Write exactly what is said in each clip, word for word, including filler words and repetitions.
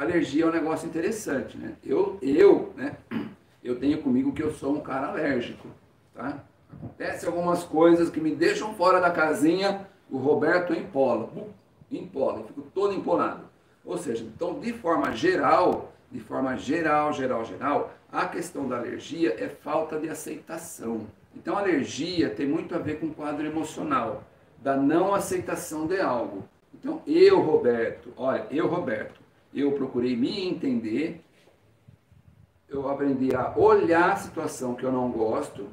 alergia é um negócio interessante, né? Eu, eu, né? Eu tenho comigo que eu sou um cara alérgico, tá? Acontece algumas coisas que me deixam fora da casinha, o Roberto empola, empola, eu fico todo empolado. Ou seja, então, de forma geral, de forma geral, geral, geral, a questão da alergia é falta de aceitação. Então, a alergia tem muito a ver com o quadro emocional, da não aceitação de algo. Então, eu, Roberto, olha, eu, Roberto, eu procurei me entender, eu aprendi a olhar a situação que eu não gosto,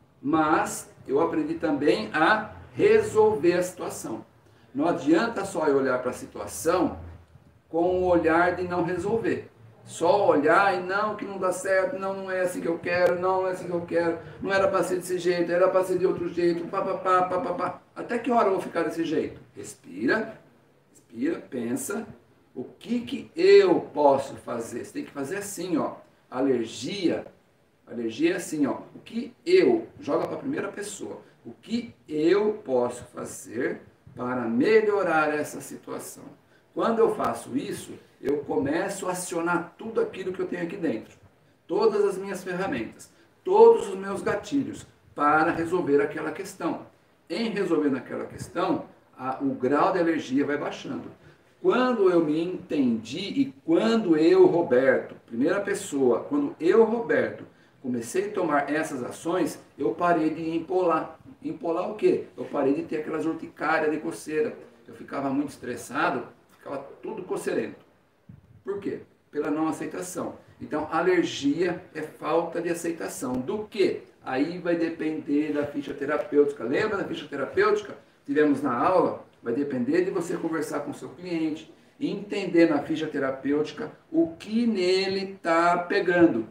mas eu aprendi também a resolver a situação. Não adianta só eu olhar para a situação com o olhar de não resolver. Só olhar e não, que não dá certo, não, não é assim que eu quero, não, não é assim que eu quero, não era para ser desse jeito, era para ser de outro jeito, papapá, papapá. Até que hora eu vou ficar desse jeito? Respira, respira, pensa, o que que eu posso fazer? Você tem que fazer assim, ó, alergia, alergia é assim, ó, o que eu, joga para a primeira pessoa, o que eu posso fazer para melhorar essa situação? Quando eu faço isso, eu começo a acionar tudo aquilo que eu tenho aqui dentro. Todas as minhas ferramentas, todos os meus gatilhos para resolver aquela questão. Em resolvendo aquela questão, a, o grau de alergia vai baixando. Quando eu me entendi e quando eu, Roberto, primeira pessoa, quando eu, Roberto, comecei a tomar essas ações, eu parei de empolar. Empolar o quê? Eu parei de ter aquelas urticárias de coceira. Eu ficava muito estressado, ficava tudo coceirento. Por quê? Pela não aceitação. Então, alergia é falta de aceitação. Do quê? Aí vai depender da ficha terapêutica. Lembra da ficha terapêutica? Tivemos na aula, vai depender de você conversar com o seu cliente, entender na ficha terapêutica o que nele está pegando.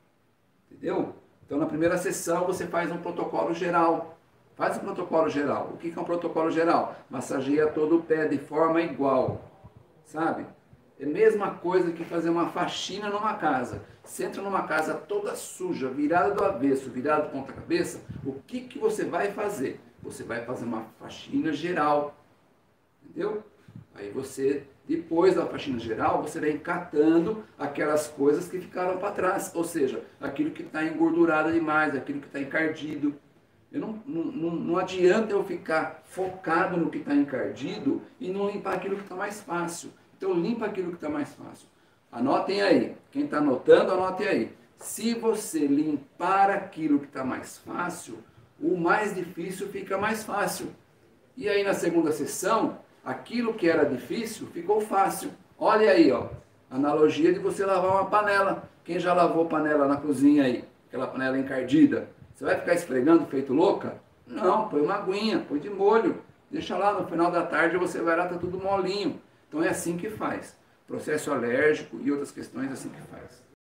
Entendeu? Então, na primeira sessão, você faz um protocolo geral. Faz um protocolo geral. O que é um protocolo geral? Massageia todo o pé de forma igual. Sabe? É a mesma coisa que fazer uma faxina numa casa. Você entra numa casa toda suja, virada do avesso, virada de ponta cabeça, o que, que você vai fazer? Você vai fazer uma faxina geral. Entendeu? Aí você, depois da faxina geral, você vai catando aquelas coisas que ficaram para trás. Ou seja, aquilo que está engordurado demais, aquilo que está encardido. Eu não, não, não adianta eu ficar focado no que está encardido e não limpar aquilo que está mais fácil. Então limpa aquilo que está mais fácil. Anotem aí. Quem está anotando, anotem aí. Se você limpar aquilo que está mais fácil, o mais difícil fica mais fácil. E aí na segunda sessão, aquilo que era difícil ficou fácil. Olha aí, ó, analogia de você lavar uma panela. Quem já lavou panela na cozinha aí? Aquela panela encardida. Você vai ficar esfregando feito louca? Não, põe uma aguinha, põe de molho. Deixa lá, no final da tarde você vai lá, tá tudo molinho. Então é assim que faz. Processo alérgico e outras questões é assim que faz.